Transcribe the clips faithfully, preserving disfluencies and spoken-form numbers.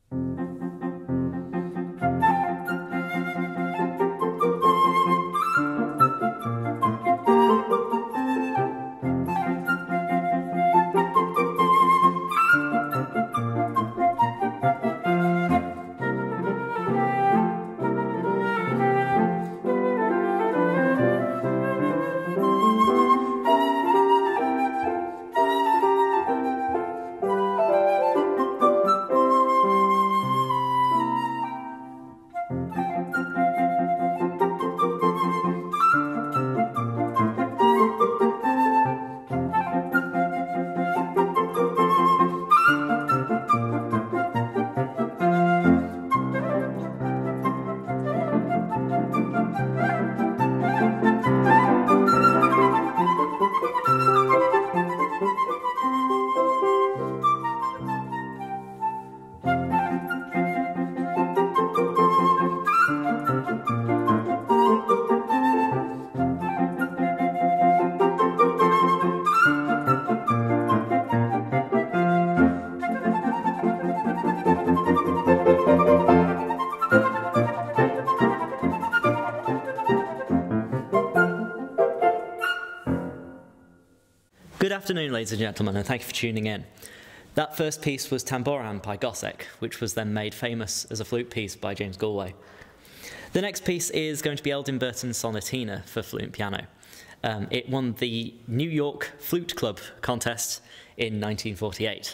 Good afternoon, ladies and gentlemen, and thank you for tuning in. That first piece was Tambourin by Gossec, which was then made famous as a flute piece by James Galway. The next piece is going to be Eldin Burton's Sonatina for flute and piano. Um, it won the New York Flute Club contest in nineteen forty-eight.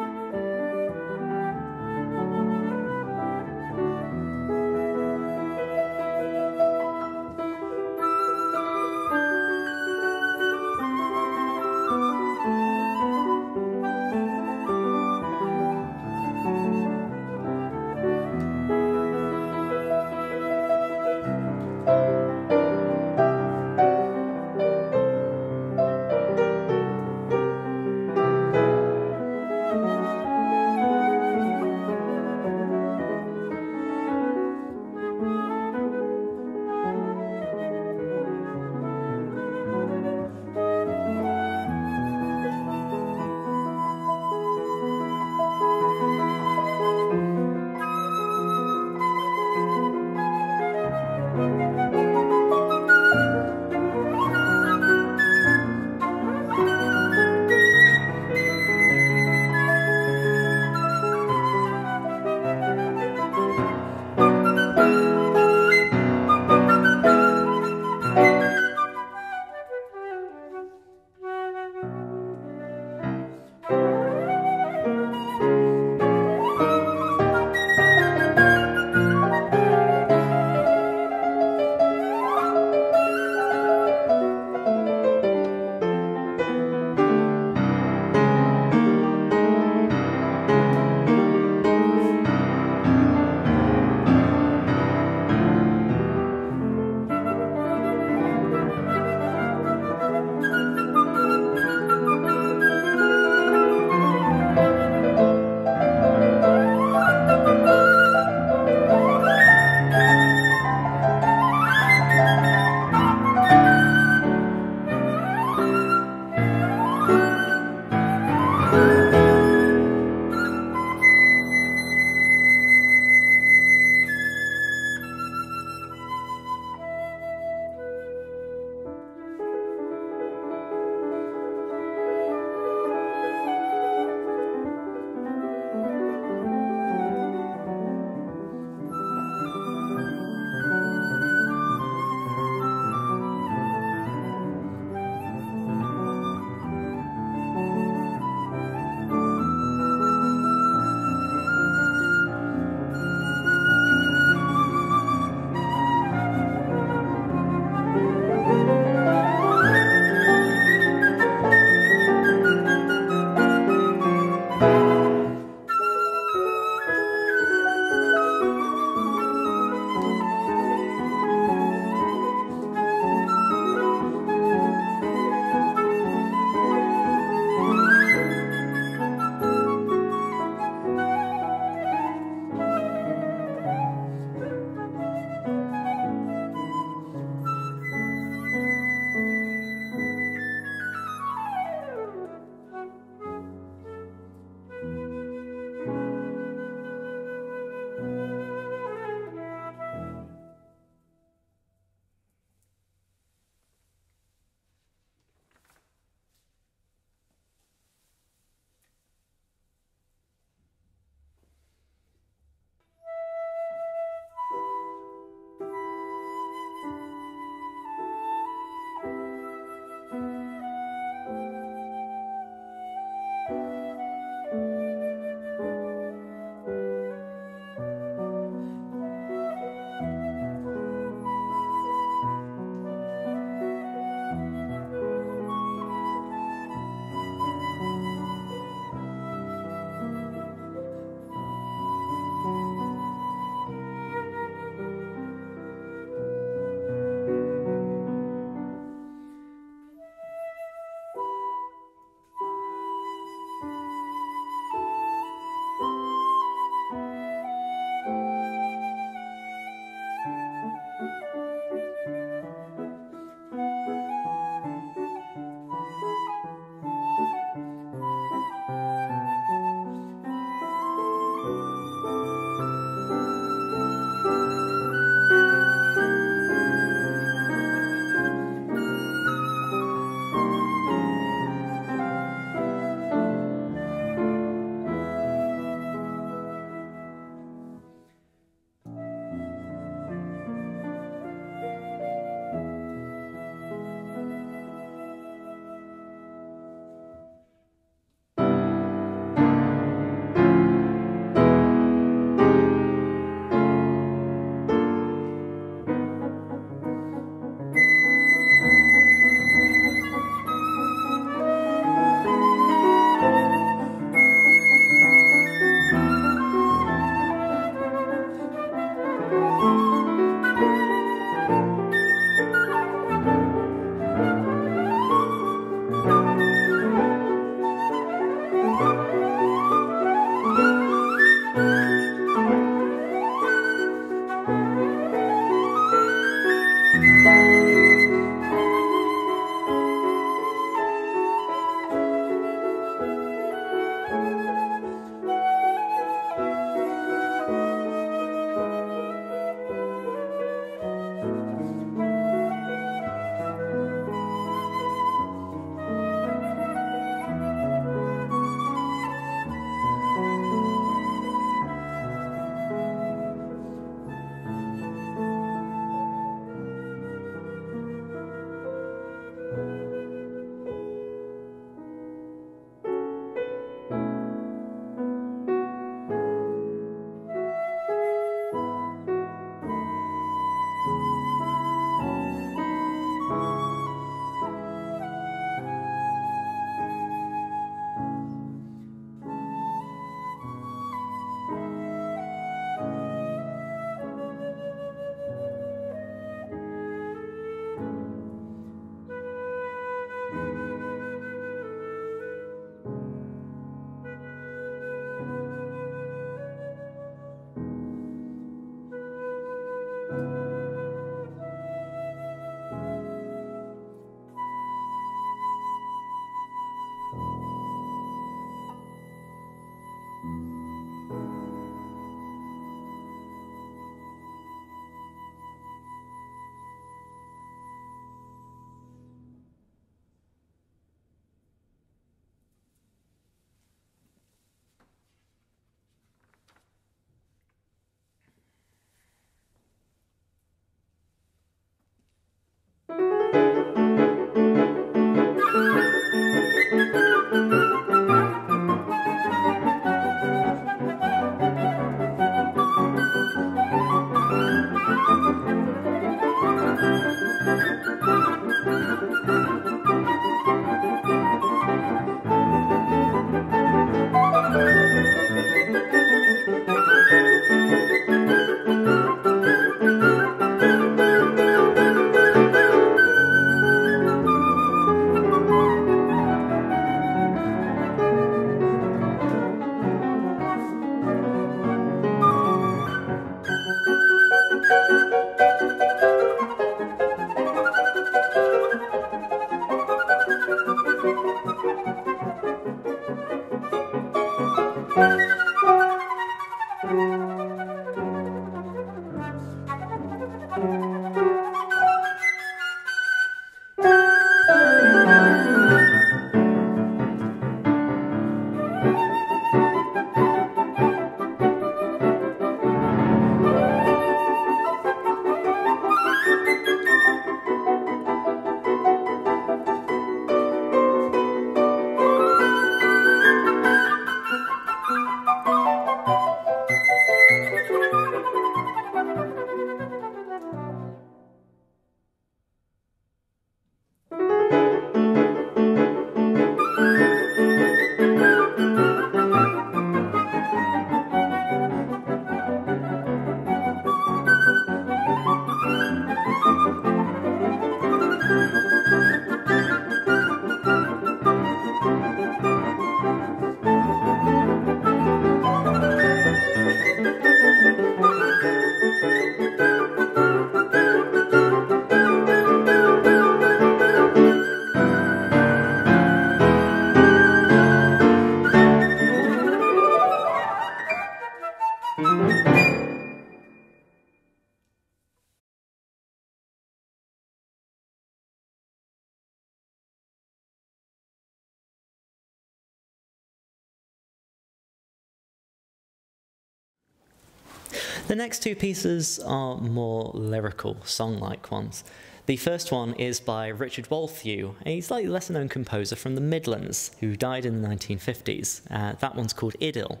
The next two pieces are more lyrical, song-like ones. The first one is by Richard Walthew, a slightly lesser-known composer from the Midlands, who died in the nineteen fifties. Uh, that one's called Idyll.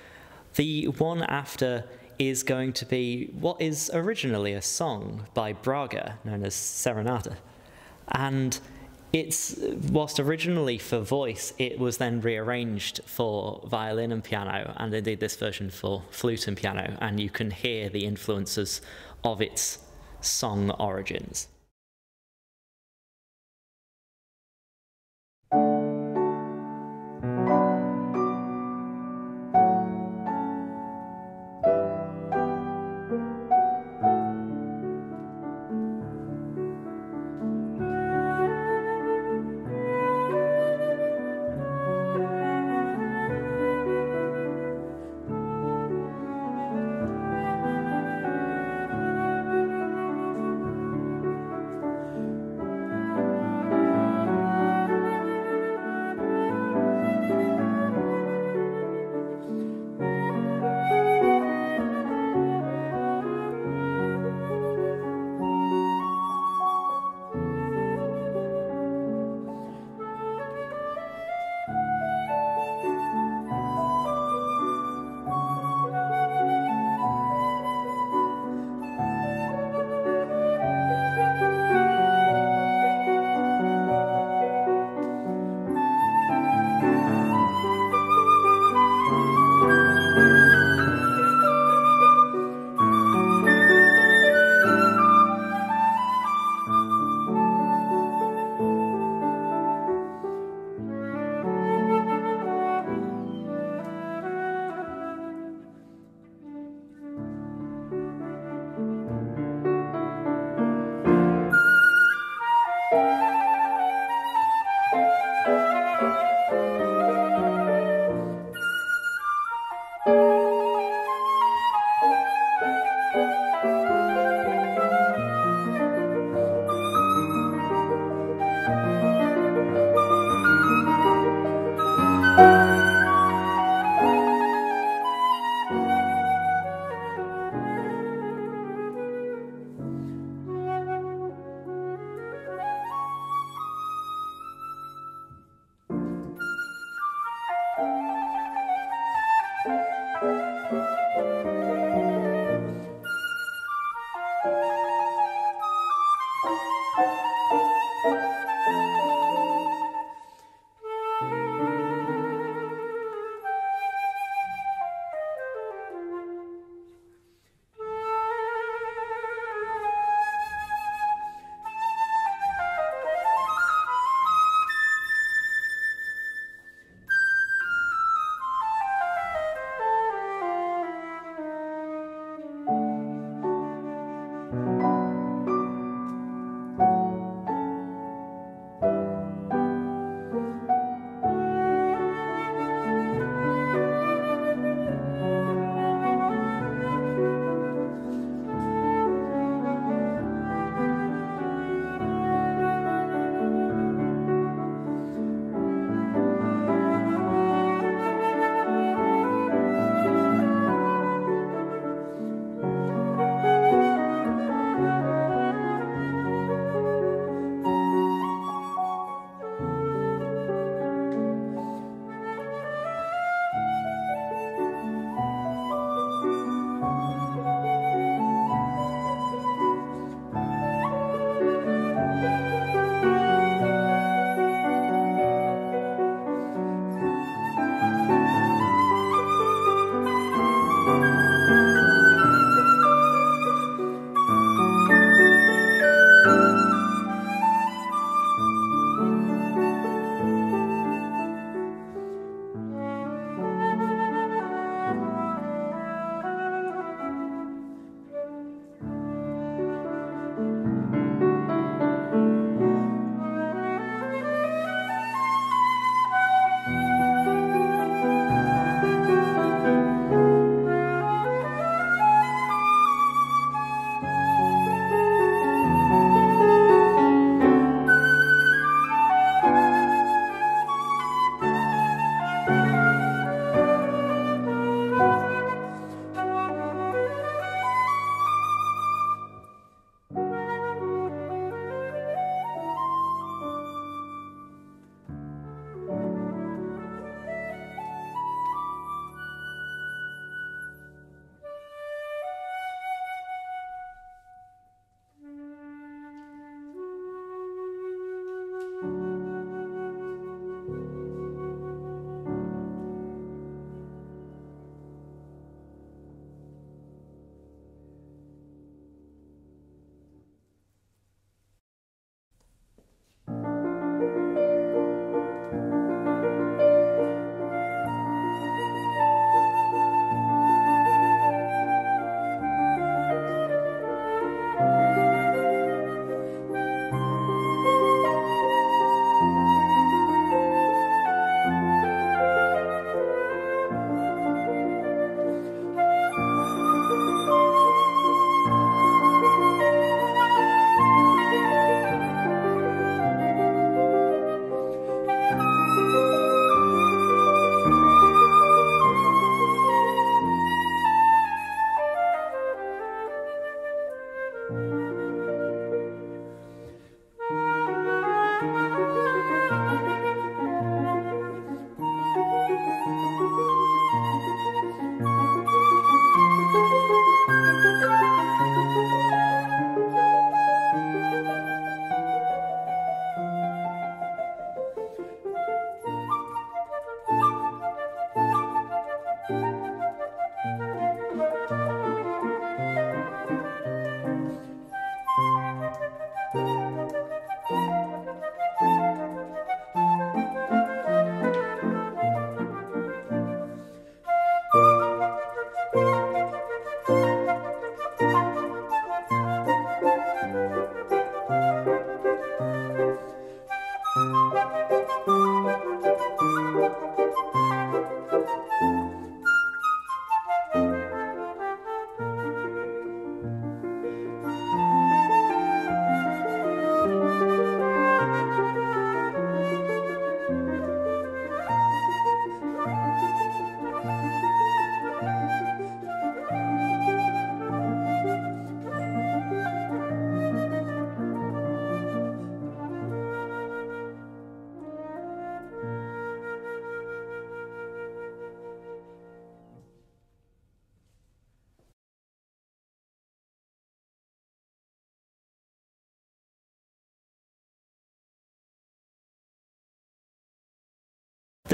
The one after is going to be what is originally a song by Braga, known as Serenata. And it's, whilst originally for voice, it was then rearranged for violin and piano, and indeed this version for flute and piano, and you can hear the influences of its song origins.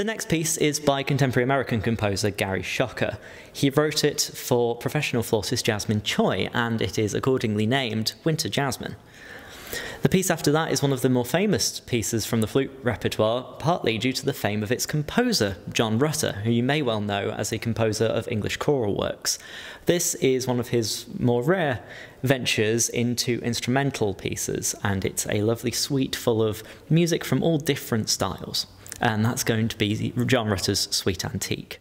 The next piece is by contemporary American composer Gary Schocker. He wrote it for professional flautist Jasmine Choi, and it is accordingly named Winter Jasmine. The piece after that is one of the more famous pieces from the flute repertoire, partly due to the fame of its composer, John Rutter, who you may well know as a composer of English choral works. This is one of his more rare ventures into instrumental pieces, and it's a lovely suite full of music from all different styles. And that's going to be John Rutter's Suite Antique.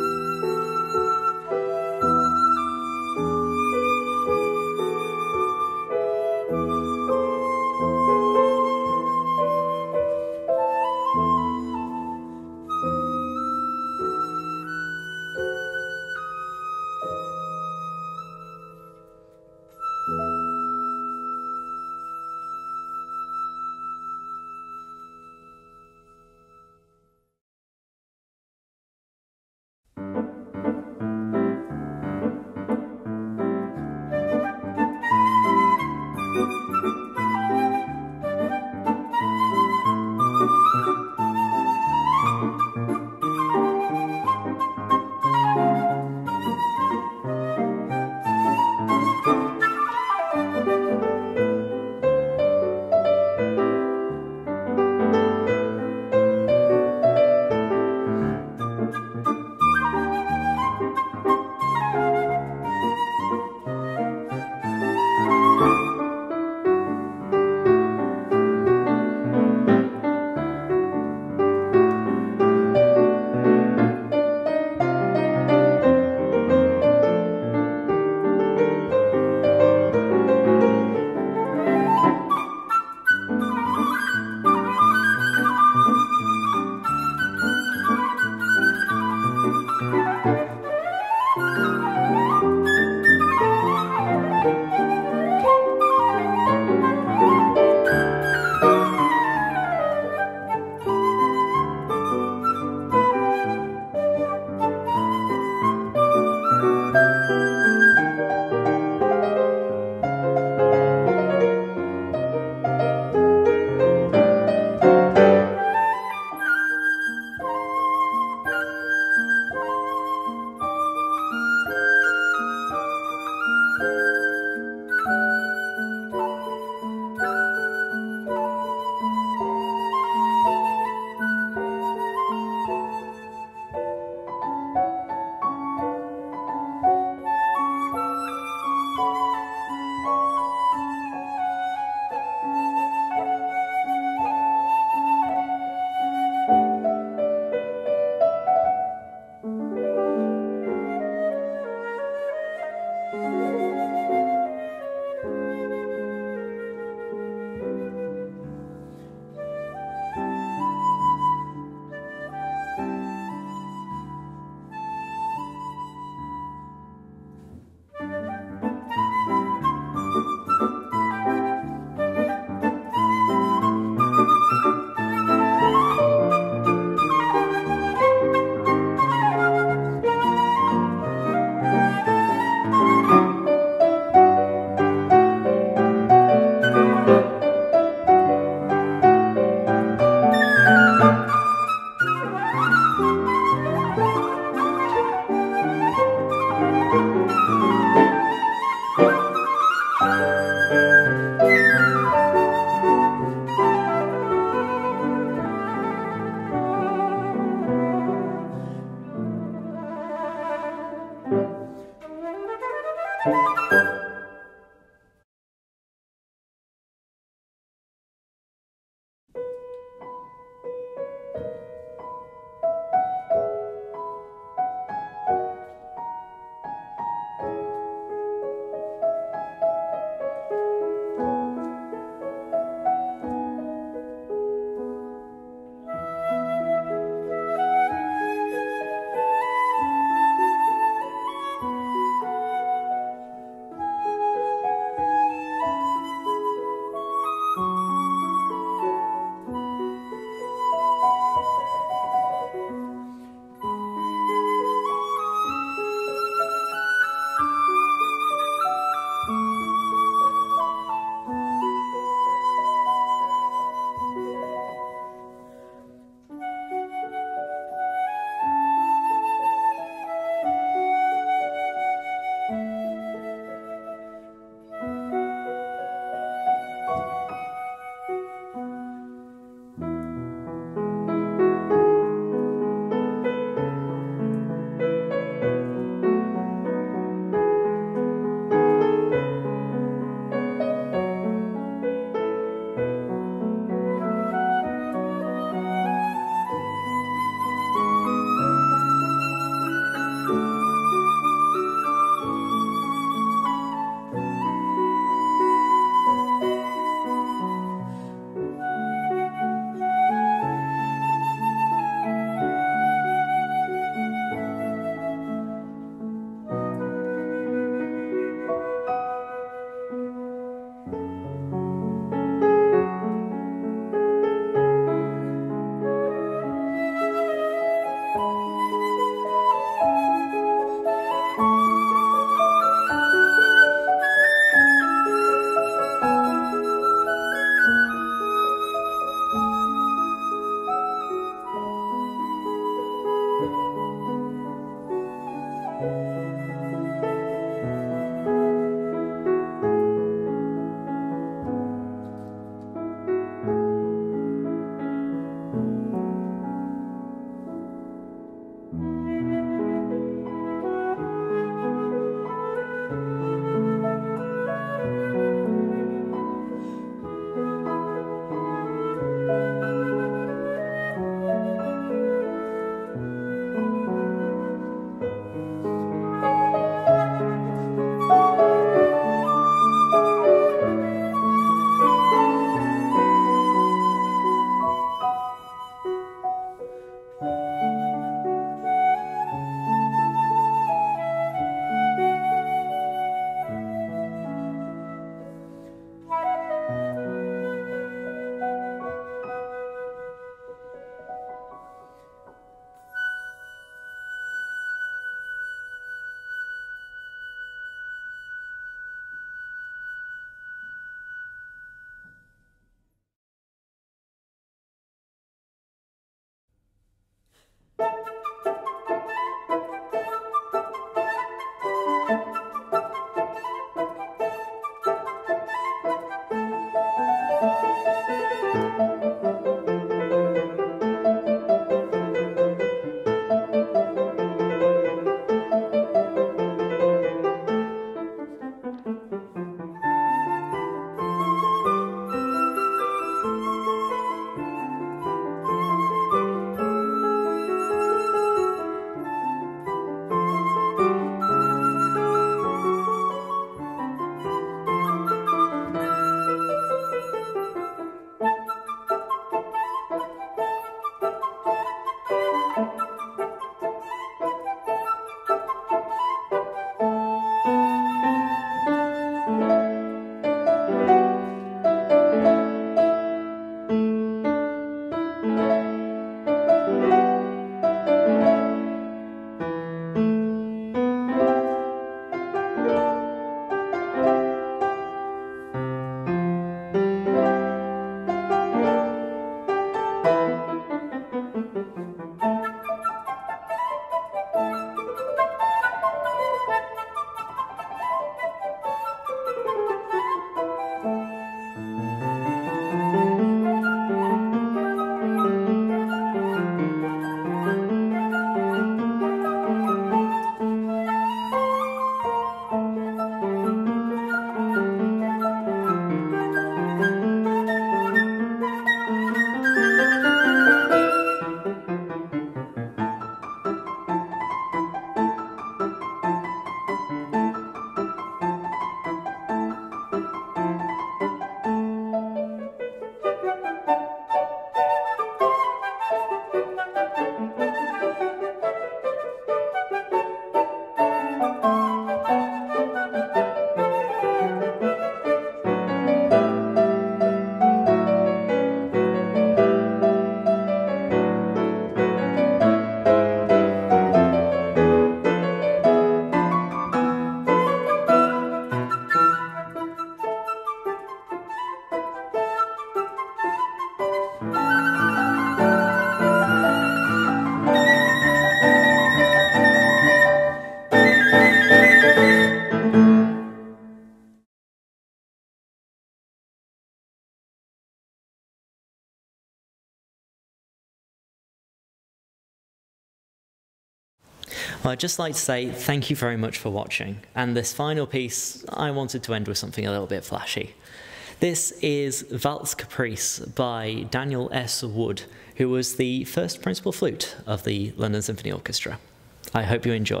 Well, I'd just like to say thank you very much for watching. And this final piece, I wanted to end with something a little bit flashy. This is Valse Caprice by Daniel S. Wood, who was the first principal flute of the London Symphony Orchestra. I hope you enjoy.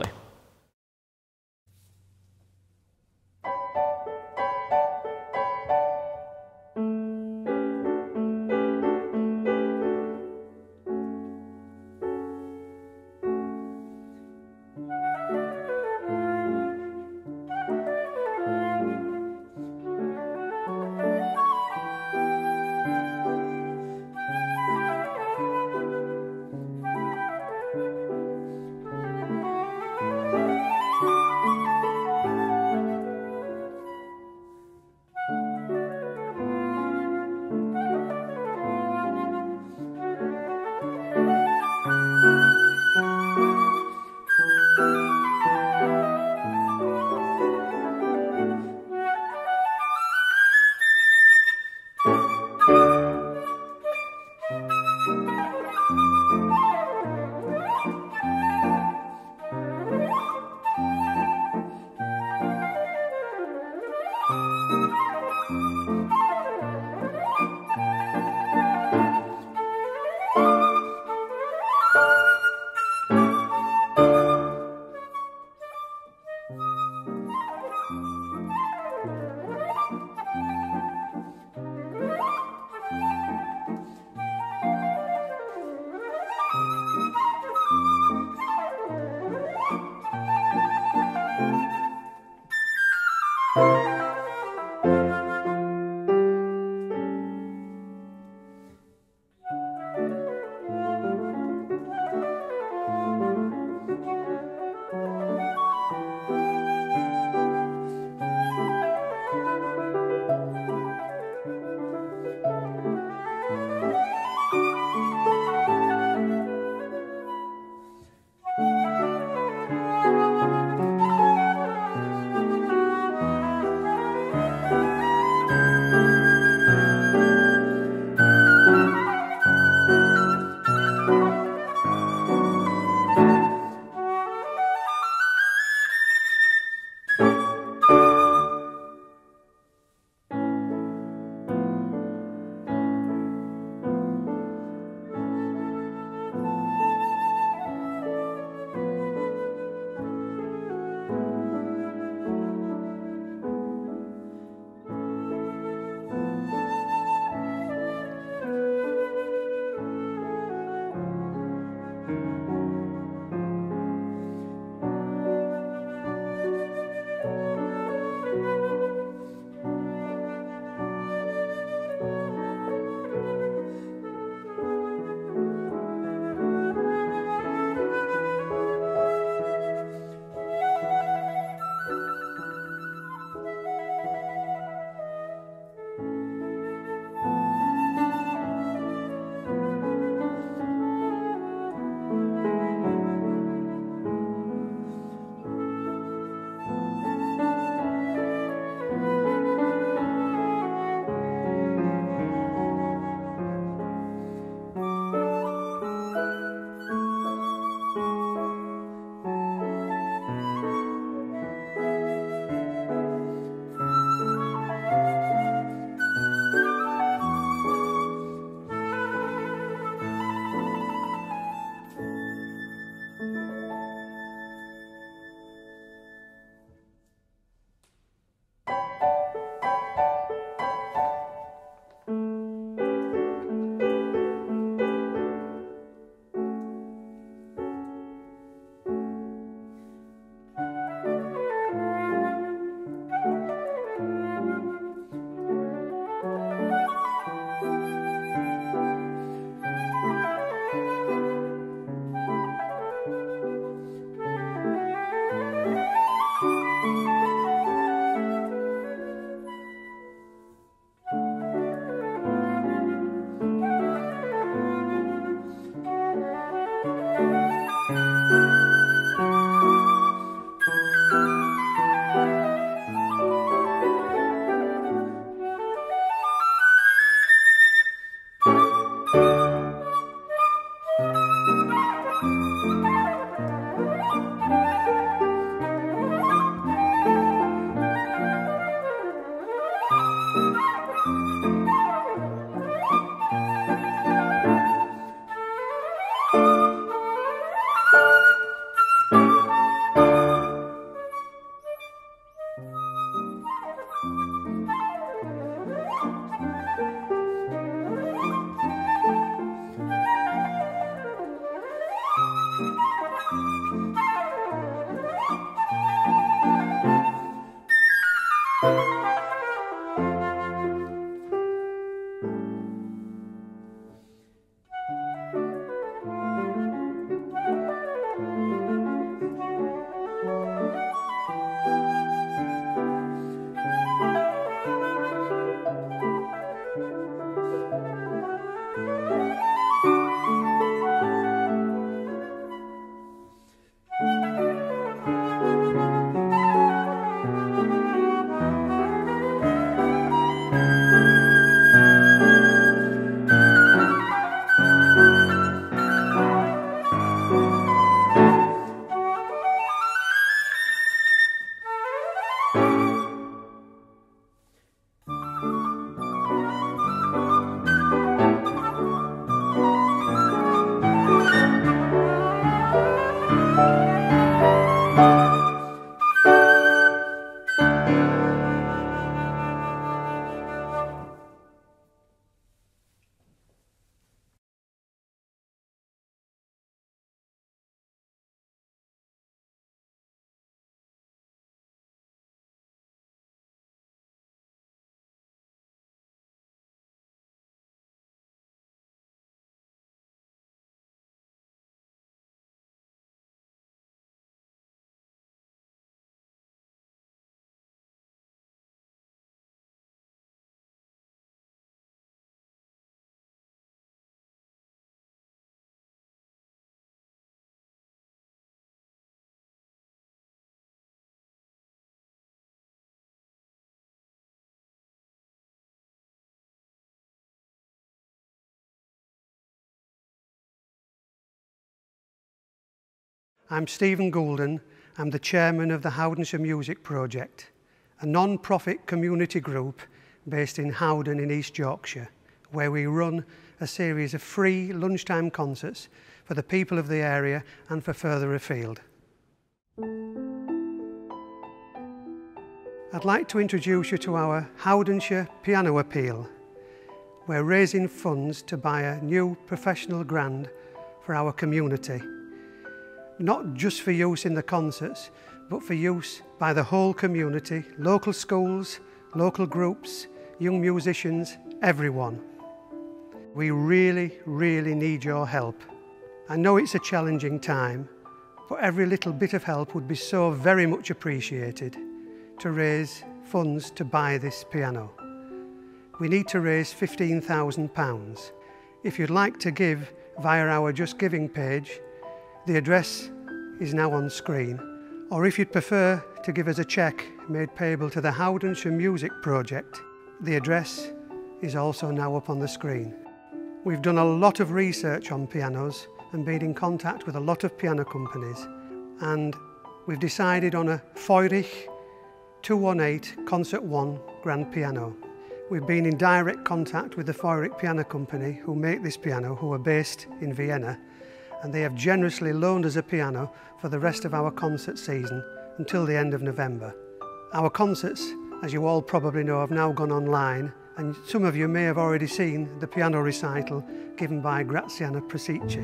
I'm Stephen Goulden. I'm the chairman of the Howdenshire Music Project, a non-profit community group based in Howden in East Yorkshire, where we run a series of free lunchtime concerts for the people of the area and for further afield. I'd like to introduce you to our Howdenshire Piano Appeal. We're raising funds to buy a new professional grand for our community, not just for use in the concerts, but for use by the whole community, local schools, local groups, young musicians, everyone. We really, really need your help. I know it's a challenging time, but every little bit of help would be so very much appreciated to raise funds to buy this piano. We need to raise fifteen thousand pounds. If you'd like to give via our Just Giving page, the address is now on screen, or if you'd prefer to give us a cheque made payable to the Howdenshire Music Project, the address is also now up on the screen. We've done a lot of research on pianos and been in contact with a lot of piano companies, and we've decided on a FEURICH two one eight Concert one grand piano. We've been in direct contact with the FEURICH Piano Company who make this piano, who are based in Vienna, and they have generously loaned us a piano for the rest of our concert season until the end of November. Our concerts, as you all probably know, have now gone online, and some of you may have already seen the piano recital given by Graziano Presici.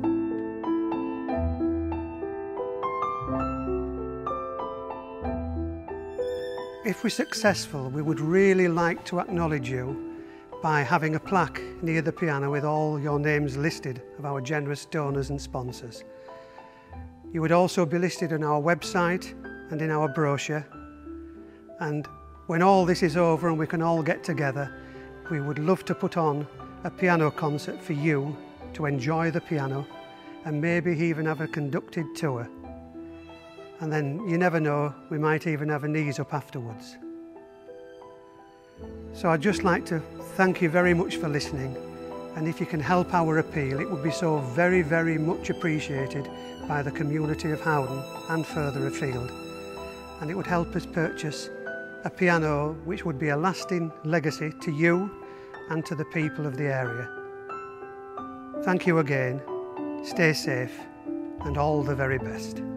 If we're successful, we would really like to acknowledge you by having a plaque near the piano with all your names listed of our generous donors and sponsors. You would also be listed on our website and in our brochure, and when all this is over and we can all get together, we would love to put on a piano concert for you to enjoy the piano and maybe even have a conducted tour. And then, you never know, we might even have a knees up afterwards. So I'd just like to thank you very much for listening, and if you can help our appeal, it would be so very, very much appreciated by the community of Howden and further afield. And it would help us purchase a piano which would be a lasting legacy to you and to the people of the area. Thank you again, stay safe, and all the very best.